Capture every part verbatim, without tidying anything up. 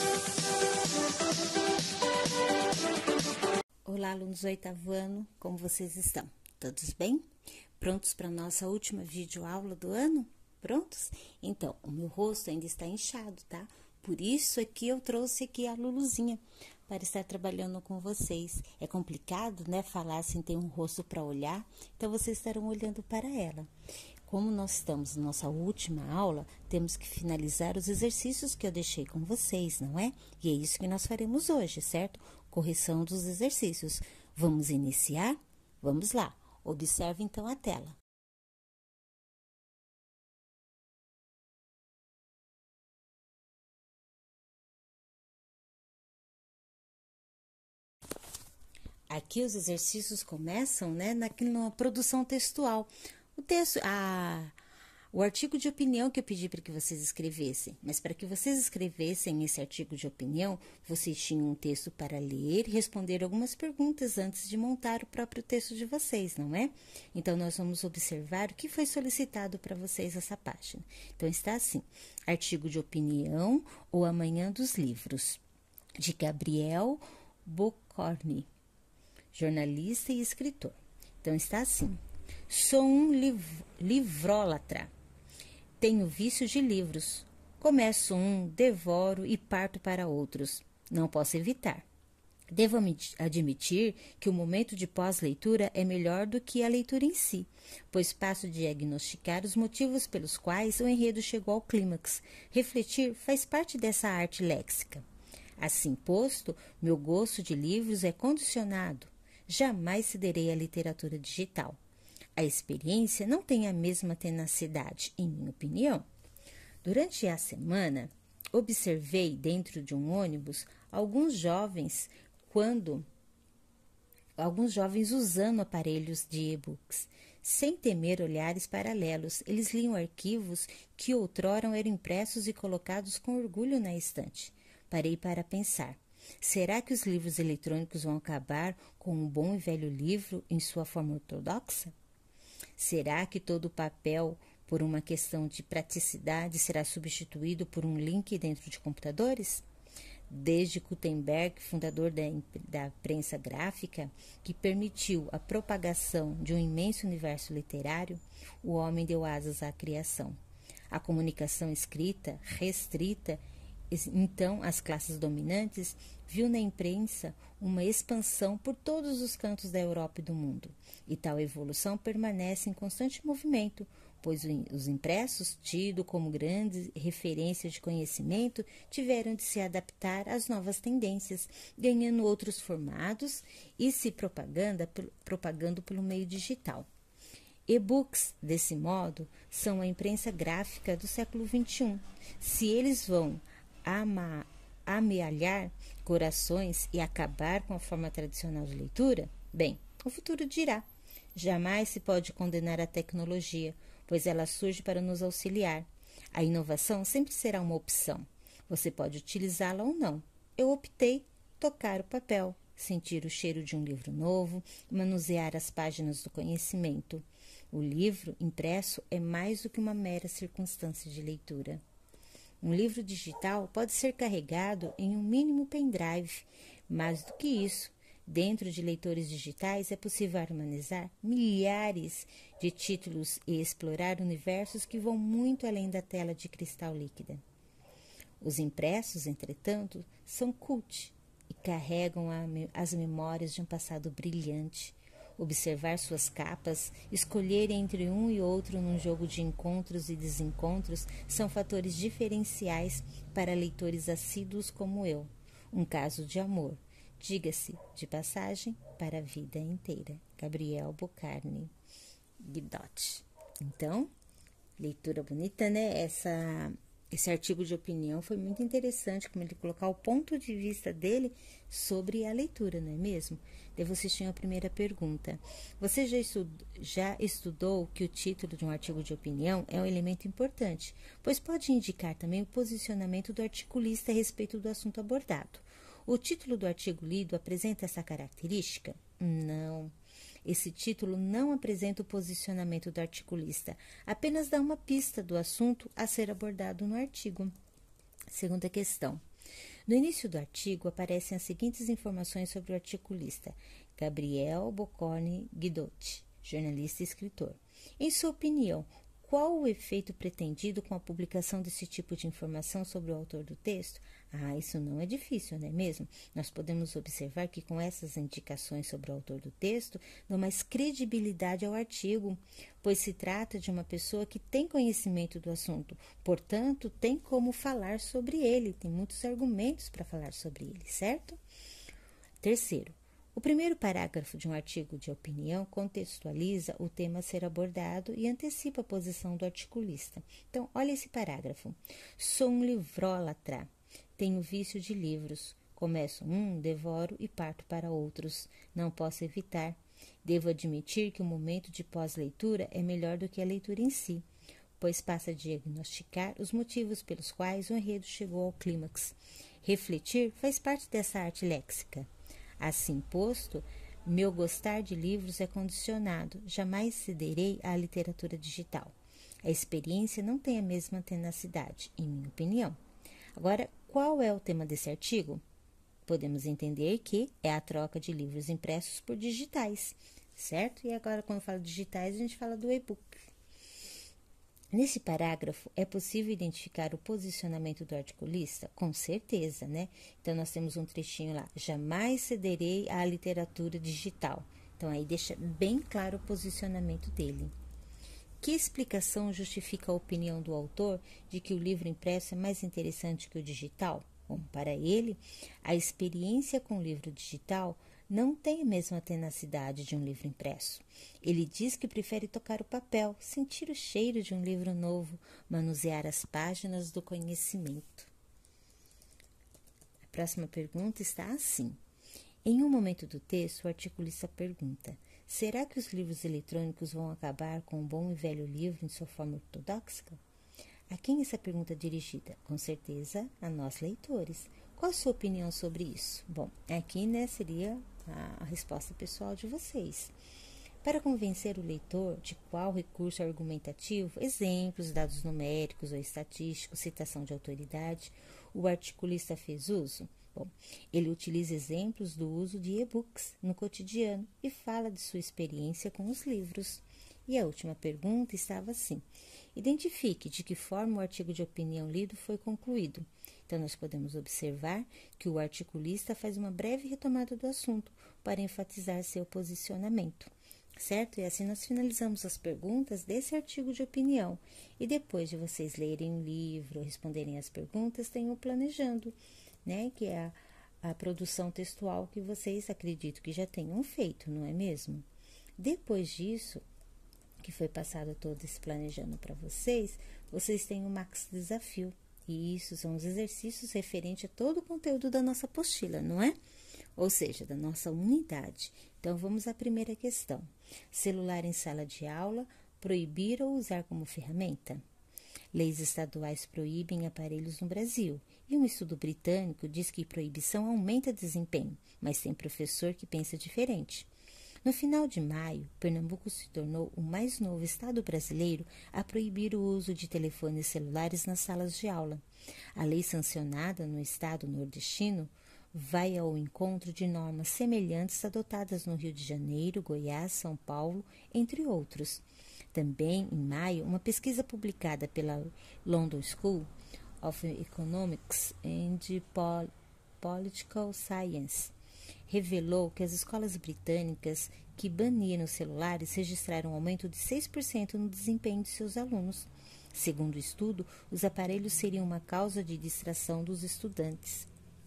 Olá, alunos do oitavo ano, como vocês estão? Todos bem? Prontos para a nossa última videoaula do ano? Prontos? Então, o meu rosto ainda está inchado, tá? Por isso é que eu trouxe aqui a Luluzinha para estar trabalhando com vocês. É complicado, né, falar sem ter um rosto para olhar, então vocês estarão olhando para ela. Como nós estamos na nossa última aula, temos que finalizar os exercícios que eu deixei com vocês, não é? E é isso que nós faremos hoje, certo? Correção dos exercícios. Vamos iniciar? Vamos lá. Observe então a tela. Aqui os exercícios começam, né, na, na produção textual. O texto, a, o artigo de opinião que eu pedi para que vocês escrevessem. Mas para que vocês escrevessem esse artigo de opinião, vocês tinham um texto para ler e responder algumas perguntas antes de montar o próprio texto de vocês, não é? Então, nós vamos observar o que foi solicitado para vocês essa página. Então, está assim, artigo de opinião ou Amanhã dos Livros, de Gabriel Boccorni, jornalista e escritor. Então, está assim. Sou um liv livrólatra. Tenho vícios de livros. Começo um, devoro e parto para outros. Não posso evitar. Devo admitir que o momento de pós-leitura é melhor do que a leitura em si, pois passo a diagnosticar os motivos pelos quais o enredo chegou ao clímax. Refletir faz parte dessa arte léxica. Assim posto, meu gosto de livros é condicionado. Jamais cederei à literatura digital. A experiência não tem a mesma tenacidade, em minha opinião. Durante a semana, observei dentro de um ônibus alguns jovens quando alguns jovens usando aparelhos de e-books. Sem temer olhares paralelos, eles liam arquivos que outrora eram impressos e colocados com orgulho na estante. Parei para pensar. Será que os livros eletrônicos vão acabar com um bom e velho livro em sua forma ortodoxa? Será que todo o papel, por uma questão de praticidade, será substituído por um link dentro de computadores? Desde Gutenberg, fundador da, da prensa gráfica, que permitiu a propagação de um imenso universo literário, o homem deu asas à criação. A comunicação escrita, restrita, então, as classes dominantes viu na imprensa uma expansão por todos os cantos da Europa e do mundo. E tal evolução permanece em constante movimento, pois os impressos, tidos como grandes referências de conhecimento, tiveram de se adaptar às novas tendências, ganhando outros formatos e se propaganda, propagando pelo meio digital. E-books, desse modo, são a imprensa gráfica do século vinte e um. Se eles vão Ama, amealhar corações e acabar com a forma tradicional de leitura? Bem, o futuro dirá. Jamais se pode condenar a tecnologia, pois ela surge para nos auxiliar. A inovação sempre será uma opção. Você pode utilizá-la ou não. Eu optei tocar o papel, sentir o cheiro de um livro novo, manusear as páginas do conhecimento. O livro impresso é mais do que uma mera circunstância de leitura. Um livro digital pode ser carregado em um mínimo pendrive. Mais do que isso, dentro de leitores digitais é possível harmonizar milhares de títulos e explorar universos que vão muito além da tela de cristal líquida. Os impressos, entretanto, são cult e carregam a, as memórias de um passado brilhante. Observar suas capas, escolher entre um e outro num jogo de encontros e desencontros são fatores diferenciais para leitores assíduos como eu. Um caso de amor, diga-se de passagem, para a vida inteira. Gabriel Boccorni Guidotti. Então, leitura bonita, né? Essa, esse artigo de opinião foi muito interessante, como ele colocar o ponto de vista dele sobre a leitura, não é mesmo? Daí vocês tinham a primeira pergunta. Você já estudou, já estudou que o título de um artigo de opinião é um elemento importante, pois pode indicar também o posicionamento do articulista a respeito do assunto abordado. O título do artigo lido apresenta essa característica? Não. Esse título não apresenta o posicionamento do articulista, apenas dá uma pista do assunto a ser abordado no artigo. Segunda questão. No início do artigo aparecem as seguintes informações sobre o articulista Gabriel Boccorni Guidotti, jornalista e escritor. Em sua opinião, qual o efeito pretendido com a publicação desse tipo de informação sobre o autor do texto? Ah, isso não é difícil, não é mesmo? Nós podemos observar que com essas indicações sobre o autor do texto, dão mais credibilidade ao artigo, pois se trata de uma pessoa que tem conhecimento do assunto, portanto, tem como falar sobre ele, tem muitos argumentos para falar sobre ele, certo? Terceiro, o primeiro parágrafo de um artigo de opinião contextualiza o tema a ser abordado e antecipa a posição do articulista. Então, olha esse parágrafo. Sou um livrólatra, tenho vício de livros. Começo um, devoro e parto para outros. Não posso evitar. Devo admitir que o momento de pós-leitura é melhor do que a leitura em si, pois passa a diagnosticar os motivos pelos quais o enredo chegou ao clímax. Refletir faz parte dessa arte léxica. Assim posto, meu gostar de livros é condicionado, jamais cederei à literatura digital. A experiência não tem a mesma tenacidade, em minha opinião. Agora, qual é o tema desse artigo? Podemos entender que é a troca de livros impressos por digitais, certo? E agora, quando fala digitais, a gente fala do e-book. Nesse parágrafo, é possível identificar o posicionamento do articulista? Com certeza, né? Então, nós temos um trechinho lá. Jamais cederei à literatura digital. Então, aí deixa bem claro o posicionamento dele. Que explicação justifica a opinião do autor de que o livro impresso é mais interessante que o digital? Bom, para ele, a experiência com o livro digital não tem a mesma tenacidade de um livro impresso. Ele diz que prefere tocar o papel, sentir o cheiro de um livro novo, manusear as páginas do conhecimento. A próxima pergunta está assim. Em um momento do texto, o articulista pergunta: será que os livros eletrônicos vão acabar com o bom e velho livro em sua forma ortodoxa? A quem essa pergunta é dirigida? Com certeza a nós leitores. Qual a sua opinião sobre isso? Bom, aqui né, seria a, a resposta pessoal de vocês. Para convencer o leitor de qual recurso argumentativo, exemplos, dados numéricos ou estatísticos, citação de autoridade, o articulista fez uso? Bom, ele utiliza exemplos do uso de e-books no cotidiano e fala de sua experiência com os livros. E a última pergunta estava assim: identifique de que forma o artigo de opinião lido foi concluído. Então, nós podemos observar que o articulista faz uma breve retomada do assunto para enfatizar seu posicionamento, certo? E assim nós finalizamos as perguntas desse artigo de opinião. E depois de vocês lerem o livro, responderem as perguntas, tenham planejando, né? Que é a, a produção textual que vocês acredito que já tenham feito, não é mesmo? Depois disso, que foi passado todo esse planejando para vocês, vocês têm o Max Desafio. E isso são os exercícios referentes a todo o conteúdo da nossa apostila, não é? Ou seja, da nossa unidade. Então, vamos à primeira questão. Celular em sala de aula, proibir ou usar como ferramenta? Leis estaduais proíbem aparelhos no Brasil. E um estudo britânico diz que proibição aumenta desempenho, mas tem professor que pensa diferente. No final de maio, Pernambuco se tornou o mais novo estado brasileiro a proibir o uso de telefones celulares nas salas de aula. A lei sancionada no estado nordestino vai ao encontro de normas semelhantes adotadas no Rio de Janeiro, Goiás, São Paulo, entre outros. Também, em maio, uma pesquisa publicada pela London School of Economics and Political Science revelou que as escolas britânicas que baniram os celulares registraram um aumento de seis por cento no desempenho de seus alunos. Segundo o estudo, os aparelhos seriam uma causa de distração dos estudantes.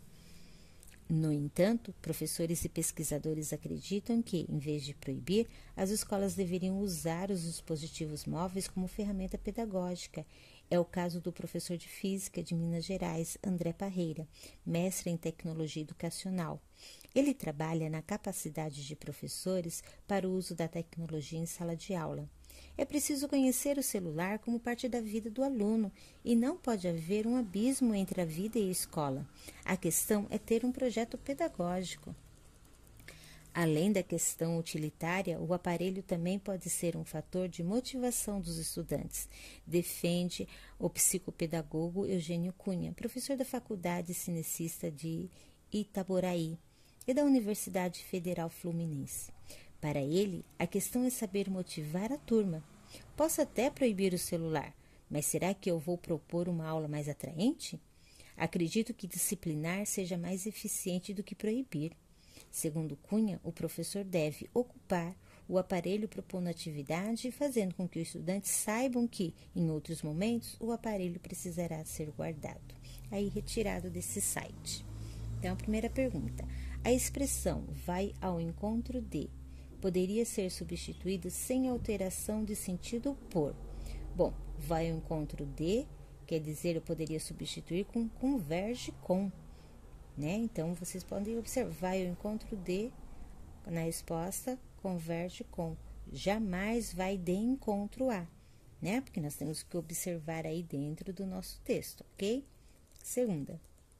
No entanto, professores e pesquisadores acreditam que, em vez de proibir, as escolas deveriam usar os dispositivos móveis como ferramenta pedagógica. É o caso do professor de Física de Minas Gerais, André Parreira, mestre em Tecnologia Educacional. Ele trabalha na capacidade de professores para o uso da tecnologia em sala de aula. É preciso conhecer o celular como parte da vida do aluno e não pode haver um abismo entre a vida e a escola. A questão é ter um projeto pedagógico. Além da questão utilitária, o aparelho também pode ser um fator de motivação dos estudantes, defende o psicopedagogo Eugênio Cunha, professor da Faculdade Cinecista de Itaboraí e da Universidade Federal Fluminense. Para ele, a questão é saber motivar a turma. Posso até proibir o celular, mas será que eu vou propor uma aula mais atraente? Acredito que disciplinar seja mais eficiente do que proibir. Segundo Cunha, o professor deve ocupar o aparelho propondo atividade, fazendo com que os estudantes saibam que, em outros momentos, o aparelho precisará ser guardado. Aí, retirado desse site. Então, a primeira pergunta. A expressão vai ao encontro de poderia ser substituída sem alteração de sentido por. Bom, vai ao encontro de, quer dizer, eu poderia substituir com converge com. Né? Então, vocês podem observar o encontro de, na resposta, converge com. Jamais vai de encontro a, né? Porque nós temos que observar aí dentro do nosso texto, ok? Segunda.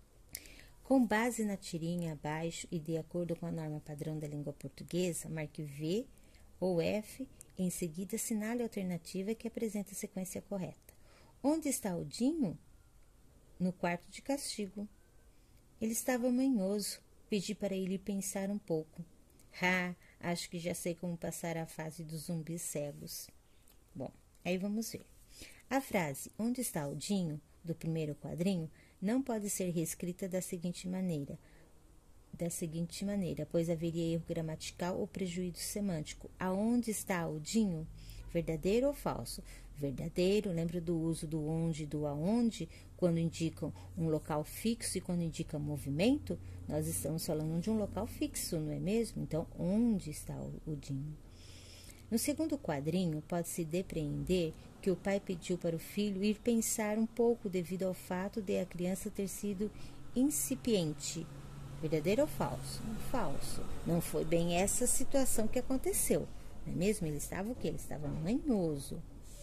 Com base na tirinha abaixo e de acordo com a norma padrão da língua portuguesa, marque V ou F, em seguida assinale a alternativa que apresenta a sequência correta. Onde está o Dinho? No quarto de castigo. Ele estava manhoso. Pedi para ele pensar um pouco. Ah, acho que já sei como passar a fase dos zumbis cegos. Bom, aí vamos ver. A frase onde está o Dinho, do primeiro quadrinho, não pode ser reescrita da seguinte maneira. Da seguinte maneira, pois haveria erro gramatical ou prejuízo semântico. Aonde está o Dinho? Verdadeiro ou falso? Verdadeiro, lembra do uso do onde e do aonde, quando indicam um local fixo e quando indicam movimento? Nós estamos falando de um local fixo, não é mesmo? Então, onde está o, o Dinho? No segundo quadrinho, pode-se depreender que o pai pediu para o filho ir pensar um pouco devido ao fato de a criança ter sido incipiente. Verdadeiro ou falso? Falso. Não foi bem essa situação que aconteceu. Não é mesmo? Ele estava o quê? Ele estava manhoso.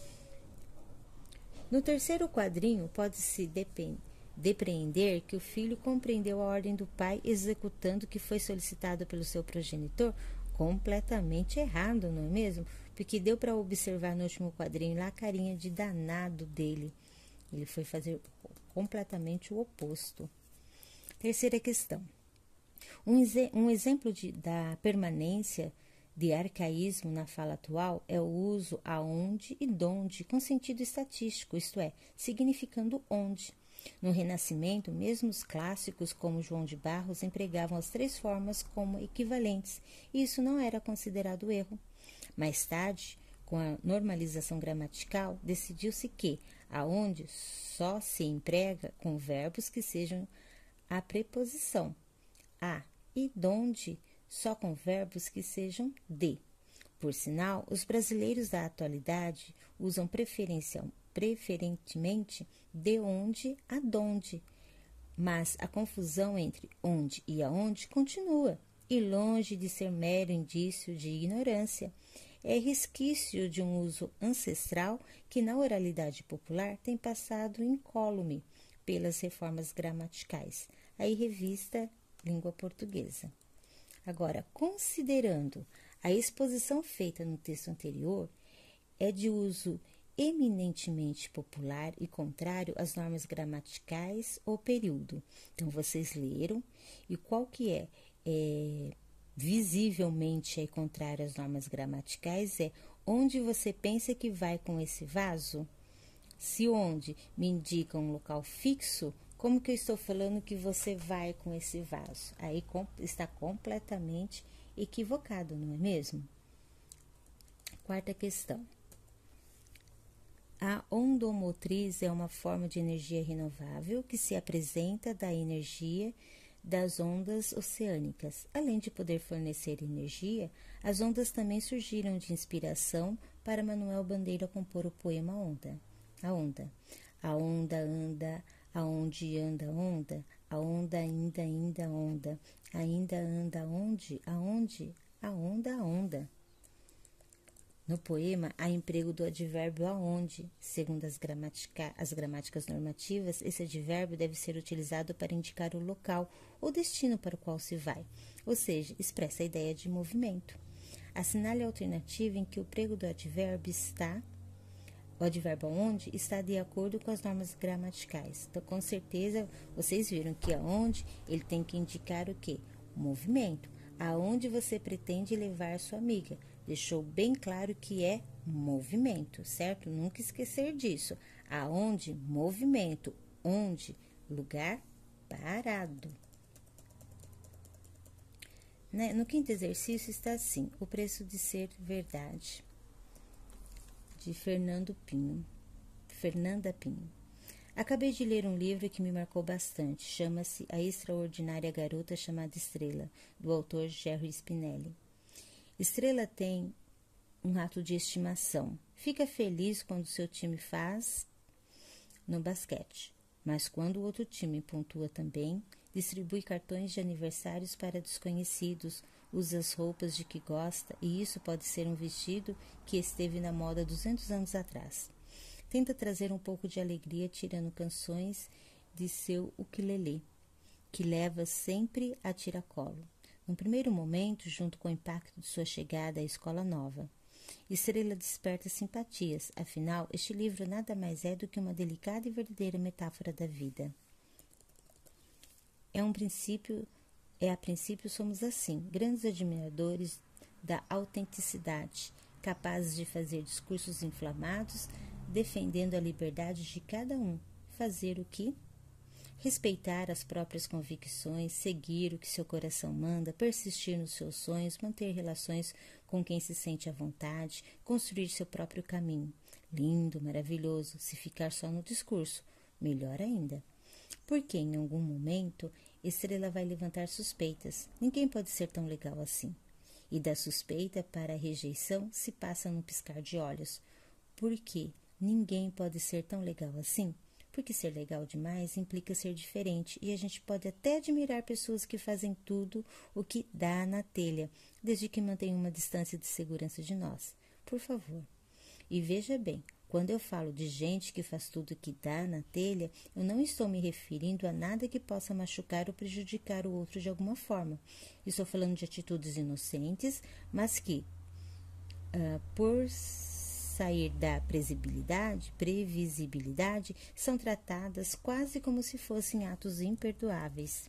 No terceiro quadrinho, pode-se depreender que o filho compreendeu a ordem do pai executando o que foi solicitado pelo seu progenitor completamente errado, não é mesmo? Porque deu para observar no último quadrinho lá a carinha de danado dele. Ele foi fazer completamente o oposto. Terceira questão. Um, um exemplo de, da permanência de arcaísmo na fala atual é o uso aonde e donde com sentido estatístico, isto é, significando onde. No Renascimento, mesmo os clássicos como João de Barros empregavam as três formas como equivalentes, e isso não era considerado erro. Mais tarde, com a normalização gramatical, decidiu-se que aonde só se emprega com verbos que sejam a preposição a e donde só com verbos que sejam de. Por sinal, os brasileiros da atualidade usam preferencial, preferentemente de onde a donde, mas a confusão entre onde e aonde continua, e longe de ser mero indício de ignorância, é resquício de um uso ancestral que na oralidade popular tem passado incólume pelas reformas gramaticais. Aí, revista Língua Portuguesa. Agora, considerando a exposição feita no texto anterior, é de uso eminentemente popular e contrário às normas gramaticais ou período. Então, vocês leram, e qual que é, é visivelmente é contrário às normas gramaticais é onde você pensa que vai com esse vaso? Se onde me indica um local fixo, como que eu estou falando que você vai com esse vaso? Aí com, está completamente equivocado, não é mesmo? Quarta questão. A ondomotriz é uma forma de energia renovável que se apresenta da energia das ondas oceânicas. Além de poder fornecer energia, as ondas também surgiram de inspiração para Manuel Bandeira compor o poema Onda. A onda. A onda anda, aonde anda a onda, a onda ainda, ainda onda, ainda anda onde, aonde, a onda, a onda. No poema, há emprego do advérbio aonde. Segundo as, gramatica, as gramáticas normativas, esse advérbio deve ser utilizado para indicar o local ou destino para o qual se vai, ou seja, expressa a ideia de movimento. Assinale a alternativa em que o prego do advérbio está, o advérbio aonde, está de acordo com as normas gramaticais. Então, com certeza, vocês viram que aonde ele tem que indicar o quê? O movimento. Aonde você pretende levar sua amiga? Deixou bem claro que é movimento, certo? Nunca esquecer disso. Aonde? Movimento. Onde? Lugar parado. Né? No quinto exercício está assim: O Preço de Ser Verdade, de Fernando Pinho. Fernanda Pinho. Acabei de ler um livro que me marcou bastante. Chama-se A Extraordinária Garota Chamada Estrela, do autor Jerry Spinelli. Estrela tem um rato de estimação. Fica feliz quando seu time faz no basquete, mas quando o outro time pontua também, distribui cartões de aniversários para desconhecidos, usa as roupas de que gosta, e isso pode ser um vestido que esteve na moda duzentos anos atrás. Tenta trazer um pouco de alegria tirando canções de seu ukulele, que leva sempre a tiracolo. No primeiro momento, junto com o impacto de sua chegada à escola nova, Estrela desperta simpatias, afinal, este livro nada mais é do que uma delicada e verdadeira metáfora da vida. É um princípio, é a princípio somos assim, grandes admiradores da autenticidade, capazes de fazer discursos inflamados, defendendo a liberdade de cada um, fazer o que? Respeitar as próprias convicções, seguir o que seu coração manda, persistir nos seus sonhos, manter relações com quem se sente à vontade, construir seu próprio caminho. Lindo, maravilhoso, se ficar só no discurso, melhor ainda. Porque em algum momento, Estrela vai levantar suspeitas. Ninguém pode ser tão legal assim. E da suspeita para a rejeição se passa num piscar de olhos. Por quê? Ninguém pode ser tão legal assim? Porque ser legal demais implica ser diferente, e a gente pode até admirar pessoas que fazem tudo o que dá na telha, desde que mantenham uma distância de segurança de nós. Por favor. E veja bem, quando eu falo de gente que faz tudo o que dá na telha, eu não estou me referindo a nada que possa machucar ou prejudicar o outro de alguma forma. Estou falando de atitudes inocentes, mas que, uh, por sair da previsibilidade, previsibilidade, são tratadas quase como se fossem atos imperdoáveis.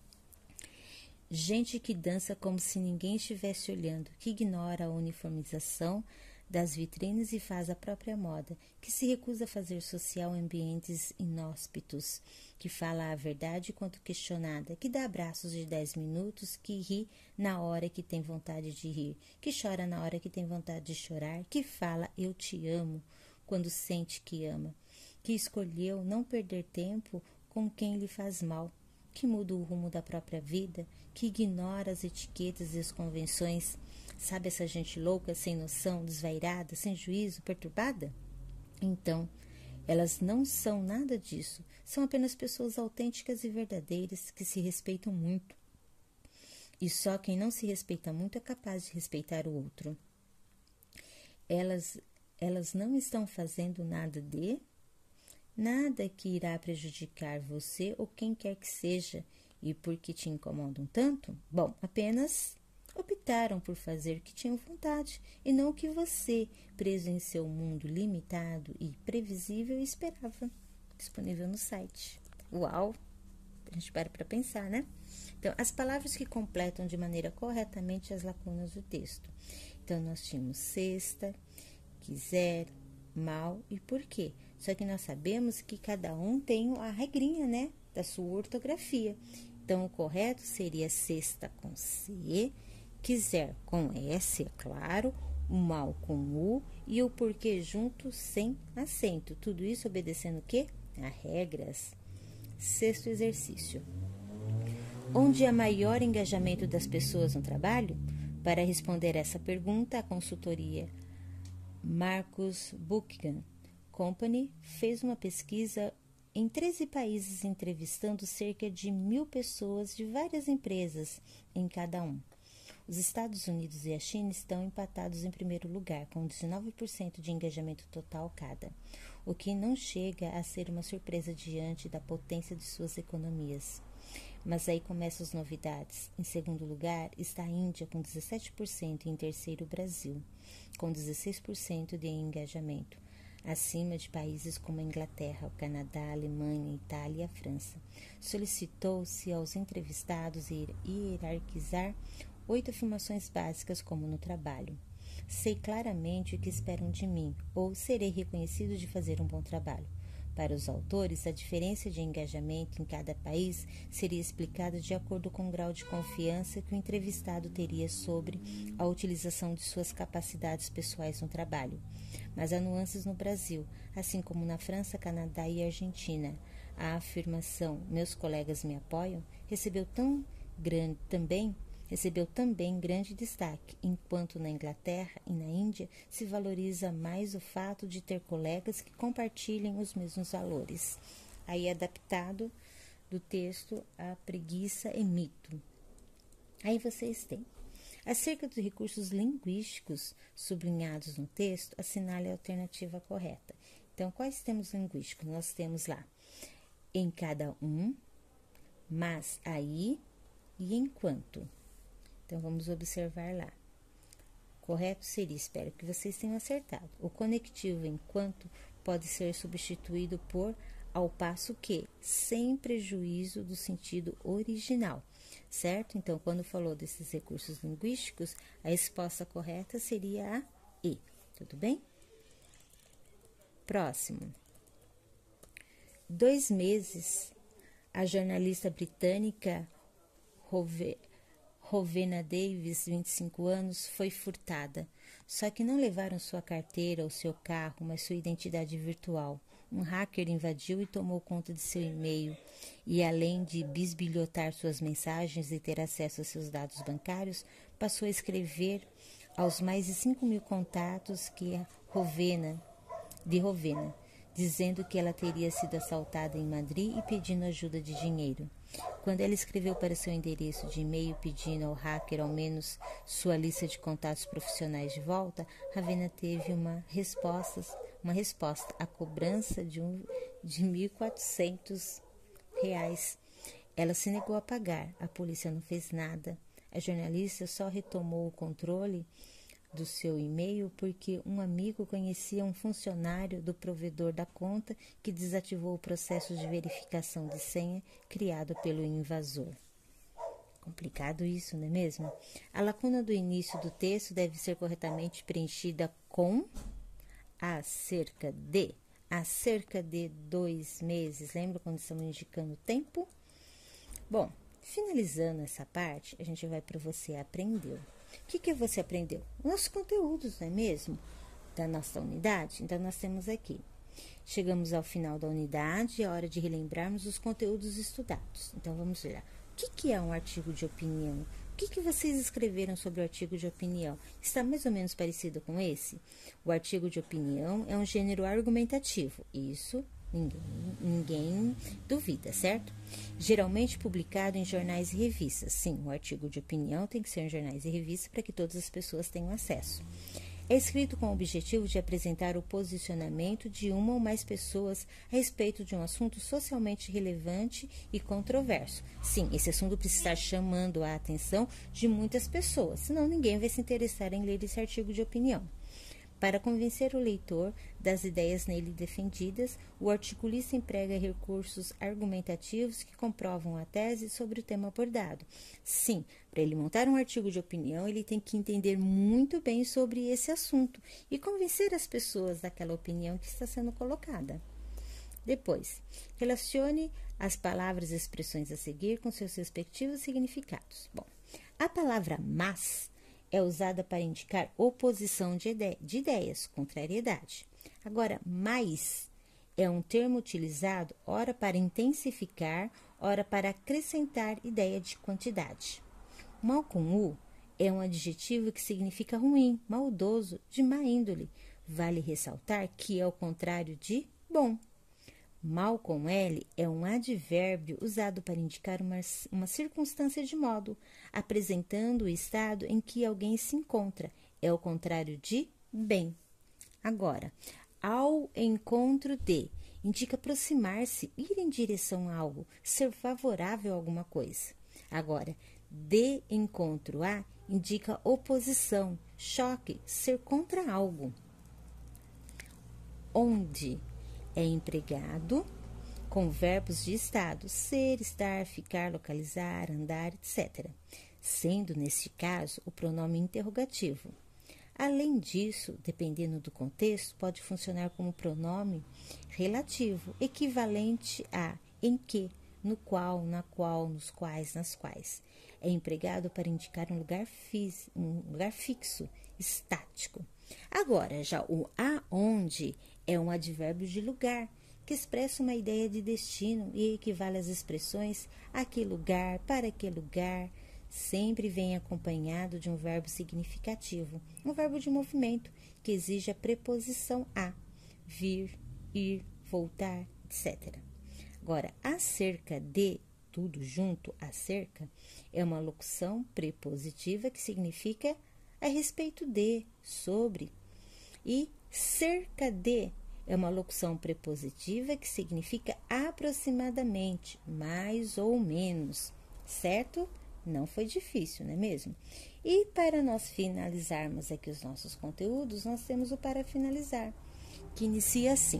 Gente que dança como se ninguém estivesse olhando, que ignora a uniformização das vitrines e faz a própria moda, que se recusa a fazer social em ambientes inóspitos, que fala a verdade quando questionada, que dá abraços de dez minutos, que ri na hora que tem vontade de rir, que chora na hora que tem vontade de chorar, que fala eu te amo quando sente que ama, que escolheu não perder tempo com quem lhe faz mal, que muda o rumo da própria vida, que ignora as etiquetas e as convenções. Sabe essa gente louca, sem noção, desvairada, sem juízo, perturbada? Então, elas não são nada disso. São apenas pessoas autênticas e verdadeiras que se respeitam muito. E só quem não se respeita muito é capaz de respeitar o outro. Elas, elas não estão fazendo nada de... Nada que irá prejudicar você ou quem quer que seja. E por que te incomodam tanto? Bom, apenas... optaram por fazer o que tinham vontade e não o que você, preso em seu mundo limitado e previsível, esperava. Disponível no site. Uau! A gente para para pensar, né? Então, as palavras que completam de maneira corretamente as lacunas do texto. Então, nós tínhamos sexta, quiser, mal e porquê. Só que nós sabemos que cada um tem a regrinha, né? Da sua ortografia. Então, o correto seria sexta com C, quiser com S, é claro, o mal com U e o porquê junto sem acento. Tudo isso obedecendo o quê? A regras. Sexto exercício. Onde há maior engajamento das pessoas no trabalho? Para responder essa pergunta, a consultoria Marcus Buckingham Company fez uma pesquisa em treze países, entrevistando cerca de mil pessoas de várias empresas em cada um. Os Estados Unidos e a China estão empatados em primeiro lugar, com dezenove por cento de engajamento total cada, o que não chega a ser uma surpresa diante da potência de suas economias. Mas aí começam as novidades. Em segundo lugar está a Índia com dezessete por cento e em terceiro o Brasil, com dezesseis por cento de engajamento, acima de países como a Inglaterra, o Canadá, a Alemanha, a Itália e a França. Solicitou-se aos entrevistados hierarquizar oito afirmações básicas como no trabalho. Sei claramente o que esperam de mim, ou serei reconhecido de fazer um bom trabalho. Para os autores, a diferença de engajamento em cada país seria explicada de acordo com o grau de confiança que o entrevistado teria sobre a utilização de suas capacidades pessoais no trabalho. Mas há nuances no Brasil, assim como na França, Canadá e Argentina. A afirmação "meus colegas me apoiam" recebeu tão grande também recebeu também grande destaque, enquanto na Inglaterra e na Índia se valoriza mais o fato de ter colegas que compartilhem os mesmos valores. Aí adaptado do texto a preguiça e mito. Aí vocês têm. Acerca dos recursos linguísticos sublinhados no texto, assinale a alternativa correta. Então, quais temos linguísticos? Nós temos lá em cada um, mas, aí e enquanto. Então, vamos observar lá. Correto seria, espero que vocês tenham acertado. O conectivo enquanto pode ser substituído por ao passo que, sem prejuízo do sentido original, certo? Então, quando falou desses recursos linguísticos, a resposta correta seria a E, tudo bem? Próximo. Dois meses, a jornalista britânica Rove Rowena Davies, vinte e cinco anos, foi furtada. Só que não levaram sua carteira ou seu carro, mas sua identidade virtual. Um hacker invadiu e tomou conta de seu e-mail. E além de bisbilhotar suas mensagens e ter acesso a seus dados bancários, passou a escrever aos mais de cinco mil contatos que Rowena, de Rowena, dizendo que ela teria sido assaltada em Madrid e pedindo ajuda de dinheiro. Quando ela escreveu para seu endereço de e-mail pedindo ao hacker ao menos sua lista de contatos profissionais de volta, Rowena teve uma resposta, uma resposta à cobrança de, um, de mil e quatrocentos reais. Ela se negou a pagar, a polícia não fez nada. A jornalista só retomou o controle do seu e-mail porque um amigo conhecia um funcionário do provedor da conta que desativou o processo de verificação de senha criado pelo invasor. Complicado isso, não é mesmo? A lacuna do início do texto deve ser corretamente preenchida com acerca de, acerca de dois meses. Lembra quando estamos indicando o tempo? Bom, finalizando essa parte, a gente vai para você aprendeu. O que, que você aprendeu? Nossos conteúdos, não é mesmo? Da nossa unidade. Então, nós temos aqui. Chegamos ao final da unidade, é hora de relembrarmos os conteúdos estudados. Então, vamos lá. O que, que é um artigo de opinião? O que, que vocês escreveram sobre o artigo de opinião? Está mais ou menos parecido com esse? O artigo de opinião é um gênero argumentativo. Isso ninguém, ninguém duvida, certo? Geralmente publicado em jornais e revistas. Sim, o artigo de opinião tem que ser em jornais e revistas para que todas as pessoas tenham acesso. É escrito com o objetivo de apresentar o posicionamento de uma ou mais pessoas a respeito de um assunto socialmente relevante e controverso. Sim, esse assunto precisa estar chamando a atenção de muitas pessoas, senão ninguém vai se interessar em ler esse artigo de opinião. Para convencer o leitor das ideias nele defendidas, o articulista emprega recursos argumentativos que comprovam a tese sobre o tema abordado. Sim, para ele montar um artigo de opinião, ele tem que entender muito bem sobre esse assunto e convencer as pessoas daquela opinião que está sendo colocada. Depois, relacione as palavras e expressões a seguir com seus respectivos significados. Bom, a palavra mas é usada para indicar oposição de, ide- de ideias, contrariedade. Agora, mais é um termo utilizado ora para intensificar, ora para acrescentar ideia de quantidade. Mal com u é um adjetivo que significa ruim, maldoso, de má índole. Vale ressaltar que é o contrário de bom. Mal com L é um advérbio usado para indicar uma, uma circunstância de modo, apresentando o estado em que alguém se encontra. É o contrário de bem. Agora, ao encontro de indica aproximar-se, ir em direção a algo, ser favorável a alguma coisa. Agora, de encontro a indica oposição, choque, ser contra algo. Onde é empregado com verbos de estado, ser, estar, ficar, localizar, andar, etcétera, sendo, neste caso, o pronome interrogativo. Além disso, dependendo do contexto, pode funcionar como pronome relativo, equivalente a em que, no qual, na qual, nos quais, nas quais. É empregado para indicar um lugar, fis, um lugar fixo, estático. Agora, já o aonde é um advérbio de lugar, que expressa uma ideia de destino e equivale às expressões a que lugar, para que lugar, sempre vem acompanhado de um verbo significativo, um verbo de movimento, que exige a preposição a, vir, ir, voltar, etcétera. Agora, acerca de, tudo junto, acerca, é uma locução prepositiva que significa a respeito de, sobre. E cerca de é uma locução prepositiva que significa aproximadamente, mais ou menos, certo? Não foi difícil, não é mesmo? E para nós finalizarmos aqui os nossos conteúdos, nós temos o para finalizar, que inicia assim.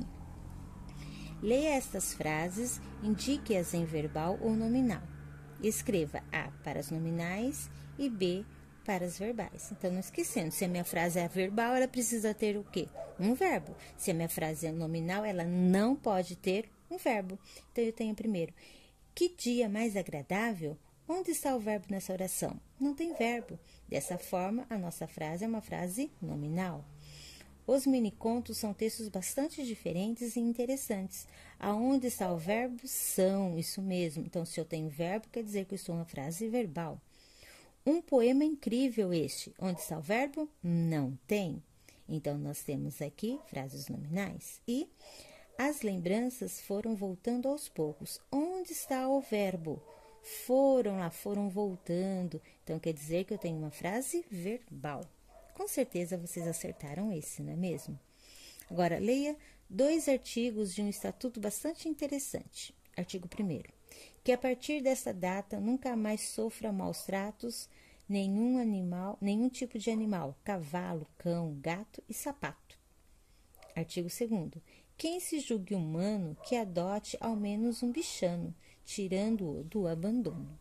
Leia estas frases, indique-as em verbal ou nominal. Escreva A para as nominais e B para as verbais. Então, não esquecendo, se a minha frase é verbal, ela precisa ter o quê? Um verbo. Se a minha frase é nominal, ela não pode ter um verbo. Então, eu tenho primeiro, que dia mais agradável? Onde está o verbo nessa oração? Não tem verbo. Dessa forma, a nossa frase é uma frase nominal. Os minicontos são textos bastante diferentes e interessantes. Aonde está o verbo? São, isso mesmo. Então, se eu tenho verbo, quer dizer que eu estou numa frase verbal. Um poema incrível este. Onde está o verbo? Não tem. Então, nós temos aqui frases nominais. E as lembranças foram voltando aos poucos. Onde está o verbo? Foram lá, foram voltando. Então, quer dizer que eu tenho uma frase verbal. Com certeza vocês acertaram esse, não é mesmo? Agora, leia dois artigos de um estatuto bastante interessante. Artigo primeiro. Que a partir dessa data nunca mais sofra maus tratos nenhum animal, nenhum tipo de animal, cavalo, cão, gato e sapato. Artigo segundo. Quem se julgue humano que adote ao menos um bichano, tirando-o do abandono.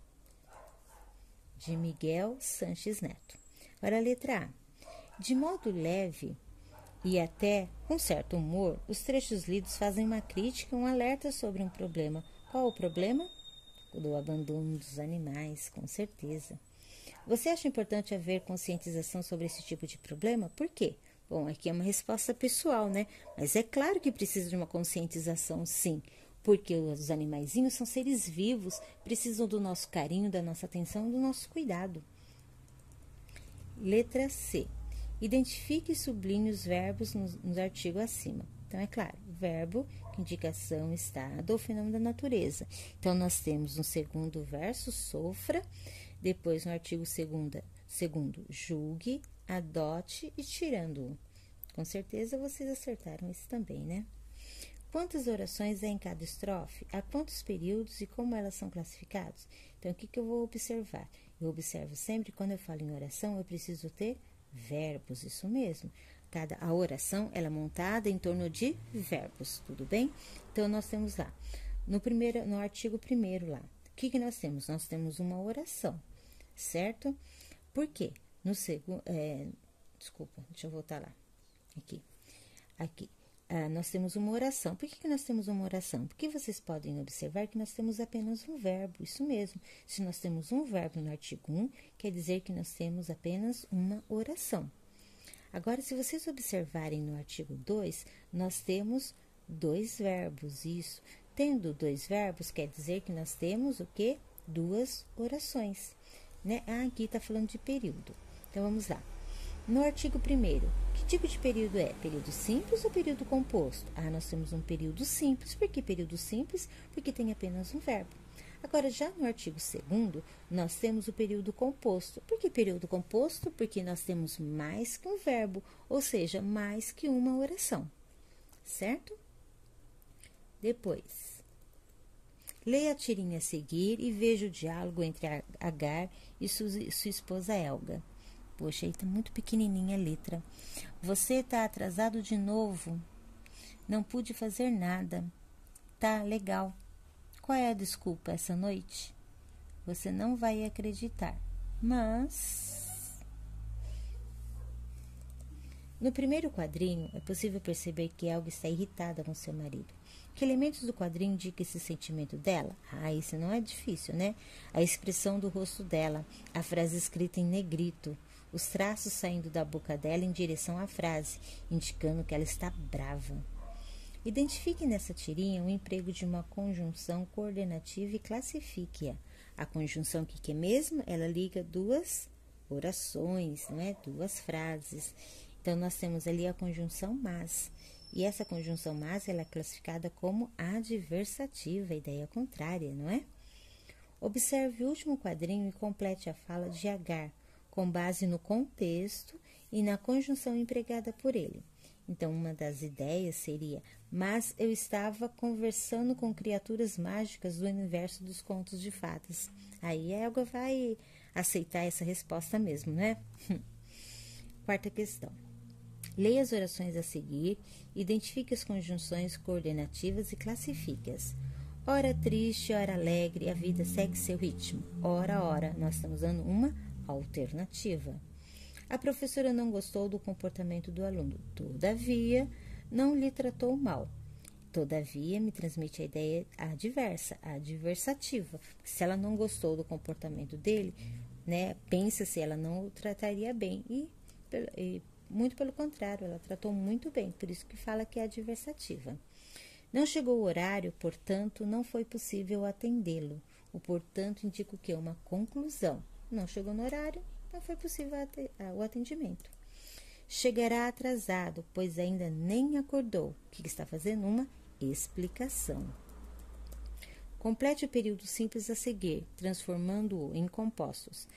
De Miguel Sanches Neto. Agora a letra A. De modo leve e até com certo humor, os trechos lidos fazem uma crítica, um alerta sobre um problema. Qual o problema? O do abandono dos animais, com certeza. Você acha importante haver conscientização sobre esse tipo de problema? Por quê? Bom, aqui é uma resposta pessoal, né? Mas é claro que precisa de uma conscientização, sim. Porque os animaizinhos são seres vivos, precisam do nosso carinho, da nossa atenção, do nosso cuidado. Letra C. Identifique e sublinhe os verbos nos, nos artigos acima. Então, é claro, verbo, que indica ação, estado ou fenômeno da natureza. Então, nós temos no segundo verso, sofra, depois no artigo segunda, segundo, julgue, adote e tirando-o. Com certeza vocês acertaram isso também, né? Quantas orações é em cada estrofe? Há quantos períodos e como elas são classificadas? Então, o que, que eu vou observar? Eu observo sempre, quando eu falo em oração, eu preciso ter verbos, isso mesmo. Cada, a oração, ela é montada em torno de verbos, tudo bem? Então, nós temos lá, no, primeiro, no artigo primeiro lá, o que, que nós temos? Nós temos uma oração, certo? Por quê? No segundo, é, desculpa, deixa eu voltar lá, aqui, aqui. Ah, nós temos uma oração. Por que, que nós temos uma oração? Porque vocês podem observar que nós temos apenas um verbo, isso mesmo. Se nós temos um verbo no artigo um, quer dizer que nós temos apenas uma oração. Agora, se vocês observarem no artigo dois, nós temos dois verbos, isso. Tendo dois verbos, quer dizer que nós temos o quê? Duas orações, né? Ah, aqui está falando de período. Então, vamos lá. No artigo primeiro, que tipo de período é? Período simples ou período composto? Ah, nós temos um período simples. Por que período simples? Porque tem apenas um verbo. Agora, já no artigo segundo, nós temos o período composto. Por que período composto? Porque nós temos mais que um verbo, ou seja, mais que uma oração. Certo? Depois, leia a tirinha a seguir e veja o diálogo entre Agar e sua, sua esposa Helga. Poxa, aí tá muito pequenininha a letra. Você tá atrasado de novo. Não pude fazer nada. Tá, legal. Qual é a desculpa essa noite? Você não vai acreditar. Mas... no primeiro quadrinho, é possível perceber que Helga está irritada com seu marido. Que elementos do quadrinho indicam esse sentimento dela? Ah, isso não é difícil, né? A expressão do rosto dela, a frase escrita em negrito, os traços saindo da boca dela em direção à frase, indicando que ela está brava. Identifique nessa tirinha o emprego de uma conjunção coordenativa e classifique-a. A conjunção o que, que é mesmo? Ela liga duas orações, não é? Duas frases. Então, nós temos ali a conjunção mas. E essa conjunção mas ela é classificada como adversativa, ideia contrária, não é? Observe o último quadrinho e complete a fala de Agar, com base no contexto e na conjunção empregada por ele. Então, uma das ideias seria: mas eu estava conversando com criaturas mágicas do universo dos contos de fadas. Aí a Helga vai aceitar essa resposta mesmo, né? Quarta questão. Leia as orações a seguir, identifique as conjunções coordenativas e classifique-as. Ora triste, ora alegre, a vida segue seu ritmo. Ora, ora, nós estamos dando uma alternativa. A professora não gostou do comportamento do aluno, todavia, não lhe tratou mal. Todavia, me transmite a ideia adversa, adversativa. Se ela não gostou do comportamento dele, né, pensa se ela não o trataria bem. E, e muito pelo contrário, ela tratou muito bem, por isso que fala que é adversativa. Não chegou o horário, portanto, não foi possível atendê-lo. O portanto indica o quê? Uma conclusão. Não chegou no horário, não foi possível o atendimento. Chegará atrasado, pois ainda nem acordou. O que está fazendo? Uma explicação. Complete o período simples a seguir, transformando-o em compostos.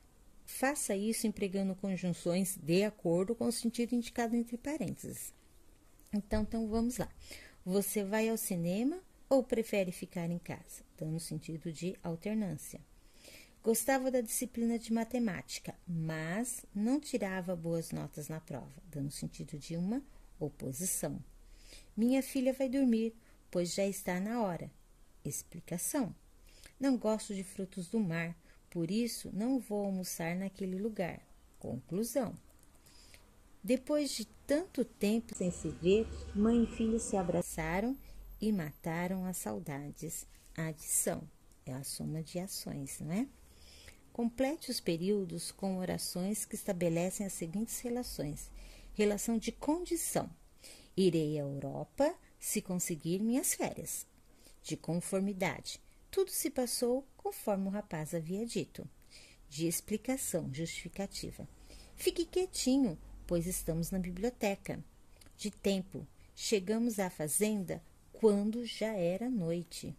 Faça isso empregando conjunções de acordo com o sentido indicado entre parênteses. Então, então vamos lá. Você vai ao cinema ou prefere ficar em casa? Dando sentido de alternância. Gostava da disciplina de matemática, mas não tirava boas notas na prova, dando sentido de uma oposição. Minha filha vai dormir, pois já está na hora. Explicação. Não gosto de frutos do mar, por isso não vou almoçar naquele lugar. Conclusão. Depois de tanto tempo sem se ver, mãe e filha se abraçaram e mataram as saudades. Adição. É a soma de ações, não é? Complete os períodos com orações que estabelecem as seguintes relações. Relação de condição. Irei à Europa se conseguir minhas férias. De conformidade. Tudo se passou conforme o rapaz havia dito. De explicação, justificativa. Fique quietinho, pois estamos na biblioteca. De tempo. Chegamos à fazenda quando já era noite.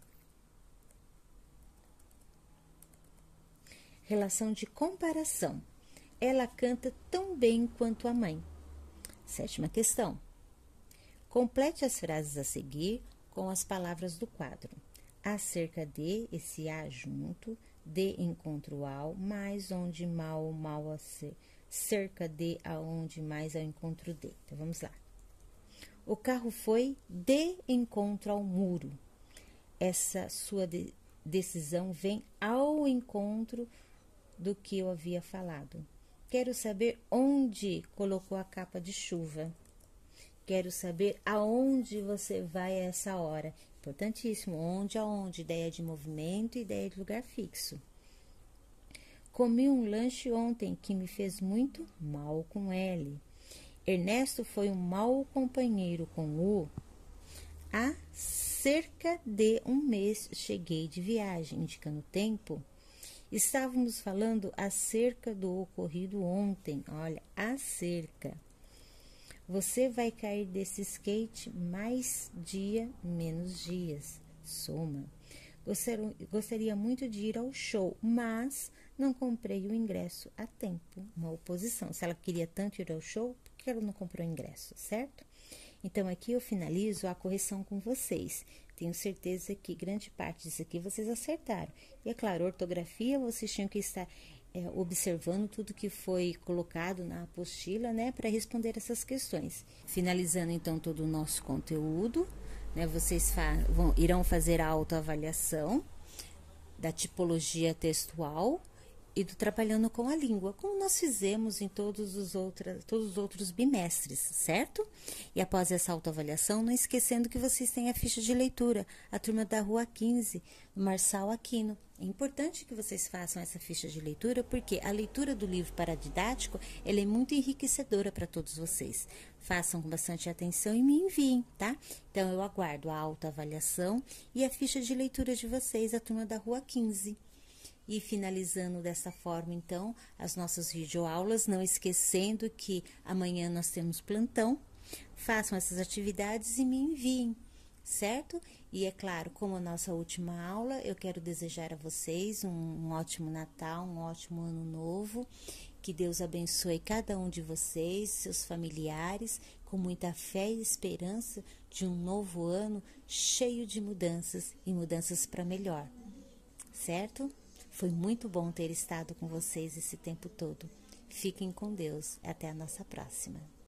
Relação de comparação. Ela canta tão bem quanto a mãe. Sétima questão. Complete as frases a seguir com as palavras do quadro. Acerca de, esse a junto, de encontro ao, mais onde mal, mal a ser, cerca de, aonde mais ao encontro de. Então, vamos lá. O carro foi de encontro ao muro. Essa sua de, decisão vem ao encontro do que eu havia falado. Quero saber onde colocou a capa de chuva. Quero saber aonde você vai a essa hora. Importantíssimo. Onde, aonde. Ideia de movimento e ideia de lugar fixo. Comi um lanche ontem que me fez muito mal com L. Ernesto foi um mau companheiro com o. Há cerca de um mês cheguei de viagem, indicando tempo. Estávamos falando acerca do ocorrido ontem. Olha, acerca. Você vai cair desse skate mais dia, menos dias. Soma. Gostaria, gostaria muito de ir ao show, mas não comprei o ingresso a tempo. Uma oposição. Se ela queria tanto ir ao show, por que ela não comprou o ingresso, certo? Então, aqui eu finalizo a correção com vocês. Tenho certeza que grande parte disso aqui vocês acertaram. E, é claro, ortografia, vocês tinham que estar é, observando tudo que foi colocado na apostila, né, para responder essas questões. Finalizando, então, todo o nosso conteúdo, né, vocês fa vão, irão fazer a autoavaliação da tipologia textual e do trabalhando com a língua, como nós fizemos em todos os, outros, todos os outros bimestres, certo? E após essa autoavaliação, não esquecendo que vocês têm a ficha de leitura, a turma da Rua quinze, Marçal Aquino. É importante que vocês façam essa ficha de leitura, porque a leitura do livro paradidático, ela é muito enriquecedora para todos vocês. Façam com bastante atenção e me enviem, tá? Então, eu aguardo a autoavaliação e a ficha de leitura de vocês, a turma da Rua quinze. E finalizando dessa forma, então, as nossas videoaulas, não esquecendo que amanhã nós temos plantão. Façam essas atividades e me enviem, certo? E é claro, como a nossa última aula, eu quero desejar a vocês um, um ótimo Natal, um ótimo Ano Novo. Que Deus abençoe cada um de vocês, seus familiares, com muita fé e esperança de um novo ano cheio de mudanças e mudanças para melhor, certo? Foi muito bom ter estado com vocês esse tempo todo. Fiquem com Deus. Até a nossa próxima.